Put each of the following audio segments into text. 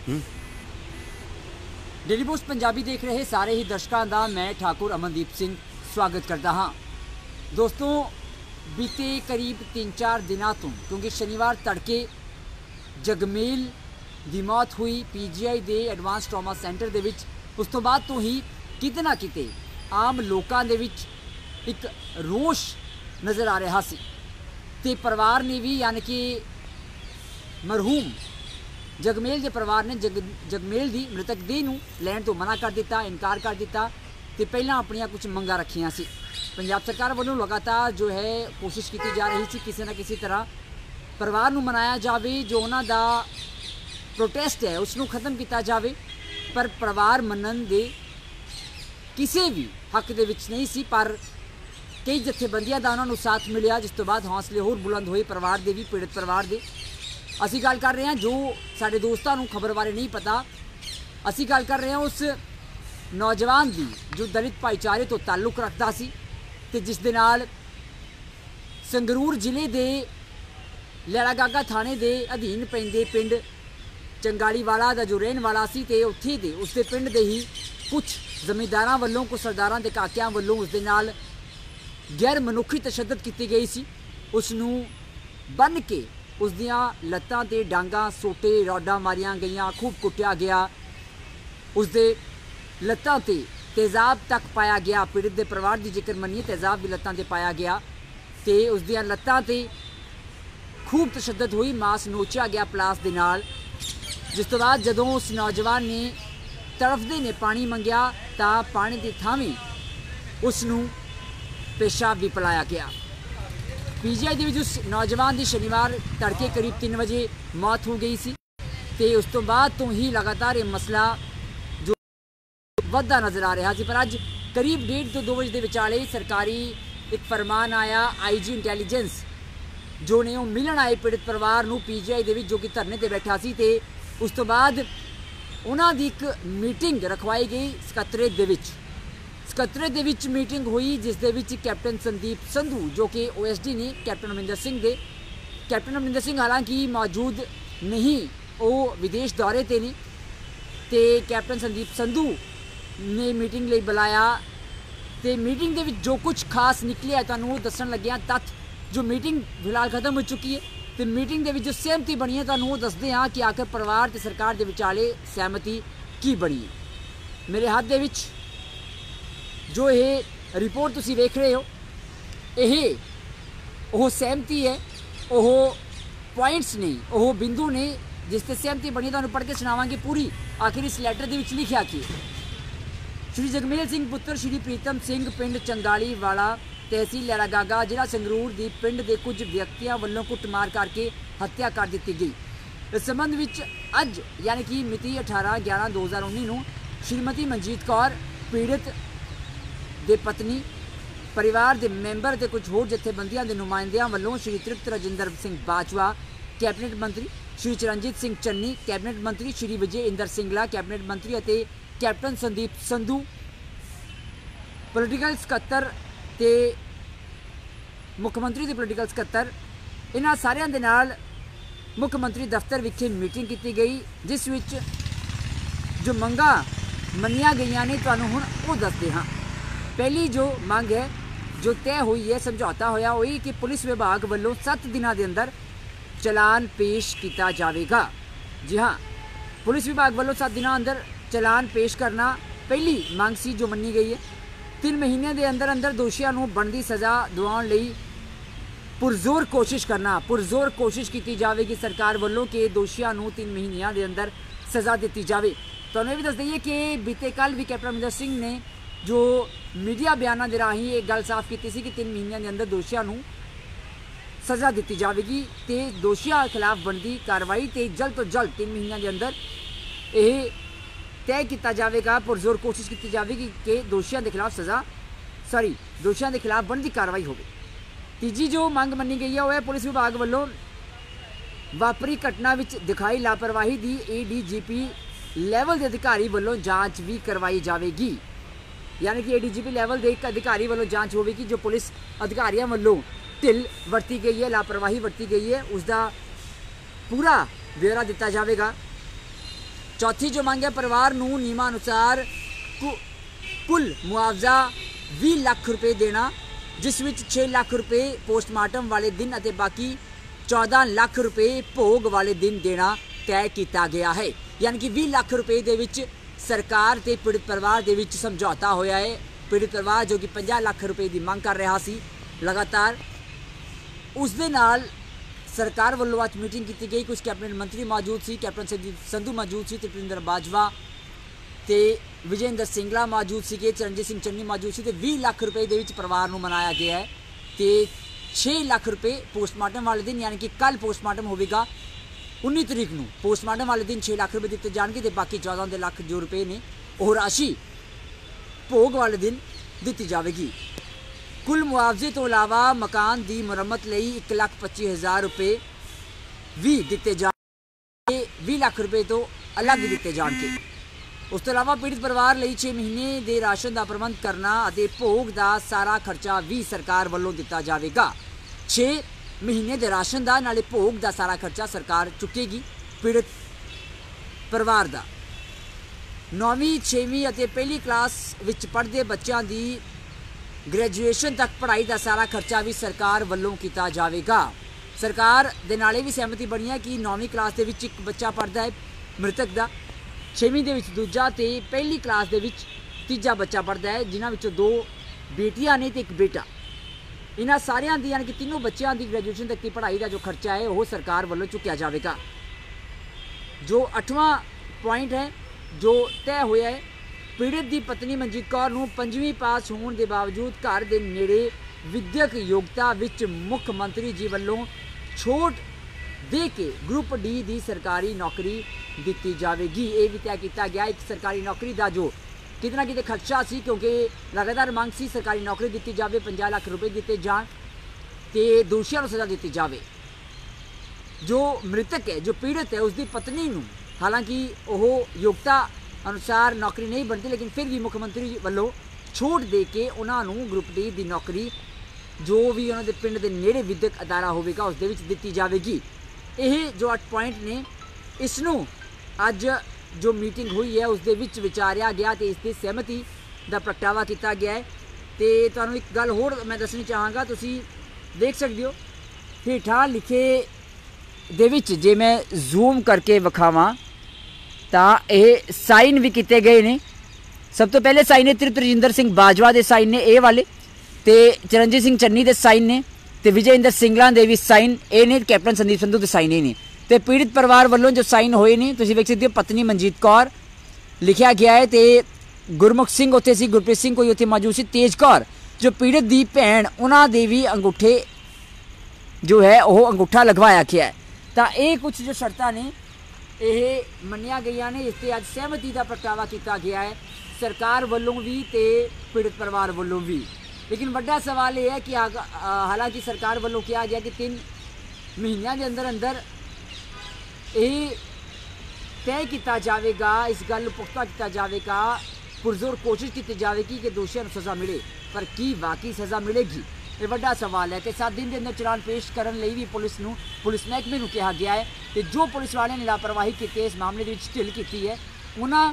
Daily post Punjabi देख रहे सारे ही दर्शकों का मैं ठाकुर अमनदीप सिंह स्वागत करता हाँ। दोस्तों, बीते करीब 3-4 दिनों तो क्योंकि शनिवार तड़के जगमेल की मौत हुई PGI के एडवांस ट्रॉमा सेंटर के उस तो बाद तो ही किते ना किते आम लोगों के एक रोष नज़र आ रहा सी ते परिवार ने भी यानी कि मरहूम जगमेल के परिवार ने जगमेल की मृतक देह नूं लैण तो मना कर दिता, इनकार कर दिता तो पहला अपन कुछ मंगा रखियां सी। पंजाब सरकार वालों लगातार जो है कोशिश की जा रही थी किसी न किसी तरह परिवार नूं मनाया जाए, जो उन्हां दा प्रोटेस्ट है उसनूं खत्म किया जाए, पर परिवार मनन दे किसी भी हक दे विच नहीं सी। पर कई जथेबंदियां दा उन्हां नूं साथ मिलिया, जिस तो बाद हौसले होर बुलंद होए परिवार दे भी, पीड़ित परिवार दे। असी गल कर रहे हैं जो साडे दोस्तां नूं खबर बारे नहीं पता, असी गल कर रहे हैं उस नौजवान की जो दलित भाईचारे तो ताल्लुक रखता सी ते जिस दे नाल संगरूर जिले के लैलागागा थाने के अधीन पैंदे पिंड चंगालीवाला का जो रहन वाला सी ते उत्थे दे उसके पिंड के ही कुछ जमींदारां वल्लों कुछ सरदारां दे काकियां वल्लों उस दे नाल गैर मनुखी तशद्दद की गई सी। उसनूं बन के उस दियां लत्तां ते डांगां सोटे रॉडां मारियां गईयां, खूब कुटिया गया, उसदे लत्तां ते तेज़ाब तक पाया गया। पीड़ित दे परिवार की जिक्र मनीए तेज़ाब भी लत्तां ते पाया गया ते उस दियां लत्तां ते खूब तशद्दद हुई, मांस नोचिया गया पलास दे नाल। जिस तो बाद जदों उस नौजवान ने तड़फदे ने पानी मंगया तां पानी की थावी उसनूं पेशाब भी पिलाया गया। PGI ਦੇ ਵਿੱਚ उस नौजवान की शनिवार तड़के करीब 3 बजे मौत हो गई सी ते उस तो बाद तो ही लगातार ये मसला जो वधदा नज़र आ रहा सी। पर अज करीब 1:30 ਤੋਂ 2 बजे के विचाले सरकारी एक फरमान आया IG इंटैलीजेंस जो ने मिलन आए पीड़ित परिवार नूं PGI ਦੇ ਵਿੱਚ जो कि धरने ते बैठा सी ते उस तो बाद उन्हां दी एक मीटिंग रखवाई गई सकत्रेत दे विच। सकत्रेत दे विच मीटिंग हुई जिस दे विच कैप्टन संदीप संधू जो कि OSD ने कैप्टन अमरिंदर सिंह दे, कैप्टन अमरिंदर सिंह हालांकि मौजूद नहीं, वो विदेश दौरे ते ने ते कैप्टन संदीप संधू ने मीटिंग लई बुलाया ते मीटिंग दे विच जो कुछ खास निकलिया तुहानूं दस्सण लग्गिया। तत्थ जो मीटिंग फिलहाल खत्म हो चुकी है तो मीटिंग दे विच जो सहमति बनी है तुहानूं वो दसदे हाँ कि आखिर परिवार ते सरकार दे विचाले सहमति की बनी है। मेरे हाथ दे विच जो ये रिपोर्ट तुसी वेख रहे हो ये वो सहमति है, वो पॉइंट्स नहीं, वो बिंदु ने जिस ते सहमति बनी तुहानूं पढ़ के सुनावांगे पूरी। आखिर इस लैटर दे विच लिखिया कि श्री जगमेल सिंह पुत्र श्री प्रीतम सिंह पिंड चंगाली वाला तहसील लैलागागा जिला संगरूर की पिंड के कुछ व्यक्तियों वालों कुटमार करके हत्या कर दी गई। इस संबंध में अज यानी कि मिति 18/11/2019 नूं श्रीमती मनजीत कौर पीड़ित दे पत्नी परिवार के मैंबर ते कुछ होर जथेबंदियां के नुमाइंदियां वालों श्री तृप्त राजिंदर सिंह बाजवा कैबिनेट मंत्री, श्री चरणजीत सिंह चन्नी कैबिनेट मंत्री, श्री विजय इंदर सिंगला कैबिनेट मंत्री और कैप्टन संदीप संधू पोलिटिकल सकत्तर ते मुख्यमंत्री के पोलिटिकल सकत्तर, इन्हां सारियां दे नाल मुख्यमंत्री दफ्तर विखे मीटिंग की गई जिस विच जो मंगां मनिया गई ने तुहानूं हुण वो दसदे हाँ। पहली जो मंग है जो तय हुई है समझौता होया हुई कि पुलिस विभाग वालों 7 दिनों के अंदर चलान पेश किया जाएगा। जी हाँ, पुलिस विभाग वालों 7 दिनों अंदर चलान पेश करना पहली मंग सी जो मनी गई है। 3 महीने के अंदर अंदर दोषियों को बनती सज़ा दिवाउण लई पुरजोर कोशिश करना, पुरजोर कोशिश की जाएगी सरकार वालों के दोषियों को 3 महीनों के अंदर सज़ा दी जाए। तो ये भी दस दईए कि बीते कल भी कैप्टन अमरिंदर सिंह ने जो मीडिया बयानों के राही एक गल साफ की थी कि 3 महीनों के अंदर दोषियों को सज़ा दी जाएगी तो दोषियों के खिलाफ बनती कार्रवाई तो जल्द तो जल्द 3 महीनों के अंदर यह तय किया जाएगा, पुरजोर कोशिश की जाएगी कि दोषियों के खिलाफ दोषियों के खिलाफ बनती कार्रवाई हो। तीजी जो मंग मनी गई है वह है पुलिस विभाग वालों वापरी घटना में दिखाई लापरवाही की ADGP लैवल के अधिकारी वालों जांच भी करवाई जाएगी। यानी कि ADGP लैवल के एक अधिकारी वालों जांच होगी जो पुलिस अधिकारियों वालों ढिल वरती गई है, लापरवाही वरती गई है, उसका पूरा ब्यौरा दिता जाएगा। चौथी जो मंग है परिवार नूं नियमानुसार कुल मुआवजा 20 लाख रुपए देना, जिस विच 6 लाख रुपए पोस्टमार्टम वाले दिन अते बाकी 14 लाख रुपए भोग वाले दिन देना तय किया गया है। यानी कि 20 लाख रुपए दे विच सरकार ते पीड़ित परिवार दे विच समझौता होया है। पीड़ित परिवार जो कि 50 लाख रुपए की मंग कर रहा सी लगातार, उस दे नाल सरकार वालों आज मीटिंग की गई। कुछ कैबिनेट मंत्री मौजूद सी, कैप्टन संधू मौजूद सी, त्रिपिंदर बाजवा ते विजय इंदर सिंगला मौजूद सी, चरणजीत सिंह चन्नी मौजूद सी। 20 लाख रुपए दे विच परिवार नूं मनाया गया है ते 6 लाख रुपए पोस्टमार्टम वाले दिन, यानी कि कल पोस्टमार्टम होगा 19 तरीक नूं, पोस्टमार्टम वाले दिन 6 लाख रुपए दिते जाएंगे ते बाकी 14 लाख जो रुपए ने वह राशि भोग वाले दिन दी जाएगी। कुल मुआवजे तो इलावा मकान की मुरम्मत लई 1,25,000 रुपए भी दिते जाएंगे, 20 लाख रुपए तो अलग दिते जाएंगे। उस तो इलावा पीड़ित परिवार लई 6 महीने के राशन का प्रबंध करना और भोग का सारा खर्चा भी सरकार वालों दिता जाएगा। 6 महीने के राशन का नाले भोग का सारा खर्चा सरकार चुकेगी पीड़ित परिवार का। 9वीं 6वीं और पहली क्लास विच पढ़ते बच्चों की ग्रैजुएशन तक पढ़ाई का सारा खर्चा भी सरकार वालों किया जाएगा। सरकार दे नाले भी सहमति बनी है कि 9वीं क्लास के विच एक बच्चा पढ़ता है मृतक का, 6वीं के विच दूजा ते पहली क्लास के विच तीजा बच्चा पढ़ता है, जिन्हां विचों 2 बेटियां ने ते एक बेटा। इन्हां सारियां दी यानी कि तीनों बच्चों की ग्रैजुएशन तक की पढ़ाई का जो खर्चा है वह सरकार वालों चुकया जाएगा। जो 8वां पॉइंट है जो तय होया है, पीड़ित की पत्नी मनजीत कौर नूं 5वीं पास होने के बावजूद घर के नेड़े विद्यक योग्यता विच मुख मंत्री जी वालों छूट दे के ग्रुप डी की सरकारी नौकरी दी जाएगी। ये भी तय किया गया एक सरकारी नौकरी का जो कितना कितने खर्चा सी, क्योंकि लगातार मांग सी सरकारी नौकरी दी जाए, 50 लाख रुपए दिते जान ते दोषियों को सज़ा दी जाए। जो मृतक है, जो पीड़ित है, उसकी पत्नी नूं हालांकि वह योग्यता अनुसार नौकरी नहीं बनती, लेकिन फिर भी मुख्यमंत्री वालों छूट दे के उन्होंने ग्रुप डी की नौकरी जो भी उन्होंने पिंड के नेड़े विद्यक अदारा होगा उस दी जाएगी। ये जो 8 पॉइंट ने इसनों अज जो मीटिंग हुई है उस विचारिया गया तो इसकी सहमति का प्रगटावा किया गया है। तो तुहानूं एक गल होर मैं दसनी चाहांगा, तुसीं देख सकते हो हेठां लिखे दे विच जे मैं जूम करके विखावां तां ये साइन भी किए गए ने। सब तो पहले साइन है त्रिपिंदर सिंह बाजवा के साइन ने ये वाले, तो चरणजीत सिंह चन्नी के साइन ने, तो विजय इंदर सिंगला के भी साइन ये ने, कैप्टन संदीप संधू के साइन ये ने। तो पीड़ित परिवार वालों जो साइन होए ने तुसीं वेख सकते हो, पत्नी मनजीत कौर लिखा गया है, तो गुरमुख सिंह उत्थे सी, गुरप्रीत सिंह कोई उत्थे मौजूद सी, तेज कौर जो पीड़ित की भैन उन्होंने भी अंगूठे जो है वह अंगूठा लगवाया गया है। तो ये कुछ जो शर्तां ने ये मनिया गई ने, इस पर अज सहमति का प्रगटावा किया गया है सरकार वालों भी तो पीड़ित परिवार वालों भी। लेकिन बड़ा सवाल यह है कि हालांकि सरकार वालों कहा गया कि 3 महीनों के अंदर अंदर ये तय किया जाएगा, इस गल पुख्ता किया जाएगा, पुरजोर कोशिश की जाएगी कि दोषियों को सज़ा मिले, पर की वाकई सज़ा मिलेगी ये बड़ा सवाल है। कि 7 दिन के अंदर चलान पेश करने लई भी पुलिस महकमे नूं कहा गया है, तो जो पुलिस वाले ने लापरवाही की इस मामले में ढिल की है उन्होंने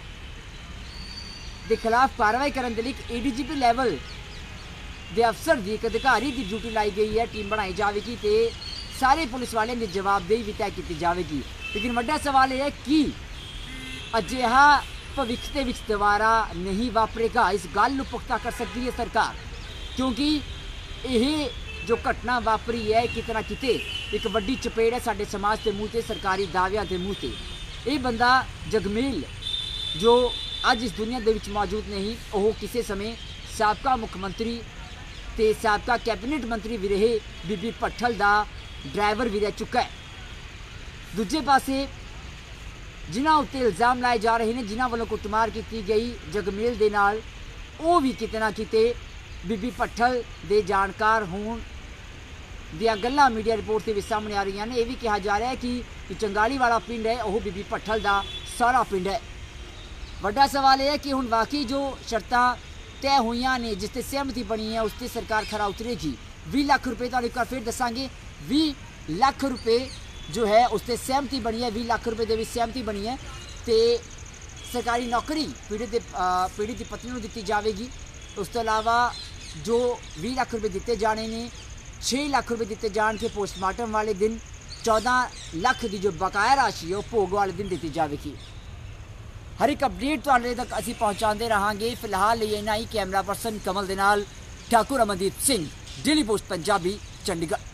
के खिलाफ कार्रवाई करने के लिए ADGP लैवल के अफसर की एक अधिकारी की ड्यूटी लाई गई है, टीम बनाई जाएगी तो सारे पुलिस वाले की जवाबदेही भी तय की जाएगी। लेकिन बड़ा सवाल यह है कि अजिहा भविख के दोबारा नहीं वापरेगा, इस गल को पुख्ता कर सकती है सरकार, क्योंकि यह जो घटना वापरी है कितना किते एक वड्डी चपेड़ है साडे समाज के मूँह से, सरकारी दावियां के मूँह से। ये बंदा जगमील जो अज इस दुनिया के विच मौजूद नहीं, वह किसी समय साबका मुख्यमंत्री ते साबका कैबिनेट मंत्री भी रहे, बीबी भट्ठल का ड्राइवर भी रह चुका है। दूजे पासे जिन्हां उत्ते इल्जाम लाए जा रहे हैं, जिन्हां वालों कुटमार की गई जगमेल दे नाल, वो भी किते ना किते बीबी भट्ठल दे जानकार होण दियां गल्लां मीडिया रिपोर्ट से भी सामने आ रही हैं। यह भी कहा जा रहा है कि चंगाली वाला पिंड है वह बीबी भट्ठल का सारा पिंड है। बड़ा सवाल यह है कि हुण वाकई जो शर्तां तय हुई ने, जिससे सहमति बनी है, उससे सरकार खरा उतरेगी। 20 लाख रुपये तो एक बार फिर दसांगे, 20 लाख रुपये जो है उससे सहमति बनी है, 20 लाख रुपये की भी सहमति बनी है। ਤੇ ਸਰਕਾਰੀ ਨੌਕਰੀ ਪੀੜਿਤ ਦੀ ਪਤਨੀ ਨੂੰ ਦਿੱਤੀ ਜਾਵੇਗੀ। ਉਸ ਤੋਂ ਇਲਾਵਾ ਜੋ 20 ਲੱਖ ਰੁਪਏ ਦਿੱਤੇ ਜਾਣੇ ਨੇ, 6 ਲੱਖ ਰੁਪਏ ਦਿੱਤੇ ਜਾਣਗੇ ਪੋਸਟਮਾਰਟਮ ਵਾਲੇ ਦਿਨ, 14 ਲੱਖ ਦੀ ਜੋ ਬਕਾਇਆ ਰਾਸ਼ੀ ਹੈ ਉਹ ਭੋਗ ਵਾਲੇ ਦਿਨ ਦਿੱਤੀ ਜਾਵੇਗੀ। ਹਰ ਇੱਕ ਅਪਡੇਟ ਤੁਹਾਡੇ ਤੱਕ ਅਸੀਂ ਪਹੁੰਚਾਉਂਦੇ ਰਹਾਂਗੇ। ਫਿਲਹਾਲ ਲਈ ਇੰਨਾ ਹੀ। ਕੈਮਰਾ ਪਰਸਨ ਕਮਲ ਦੇ ਨਾਲ ਠਾਕੁਰ ਅਮਨਦੀਪ ਸਿੰਘ, ਡੇਲੀ ਪੋਸਟ ਪੰਜਾਬੀ, ਚੰਡੀਗੜ੍ਹ।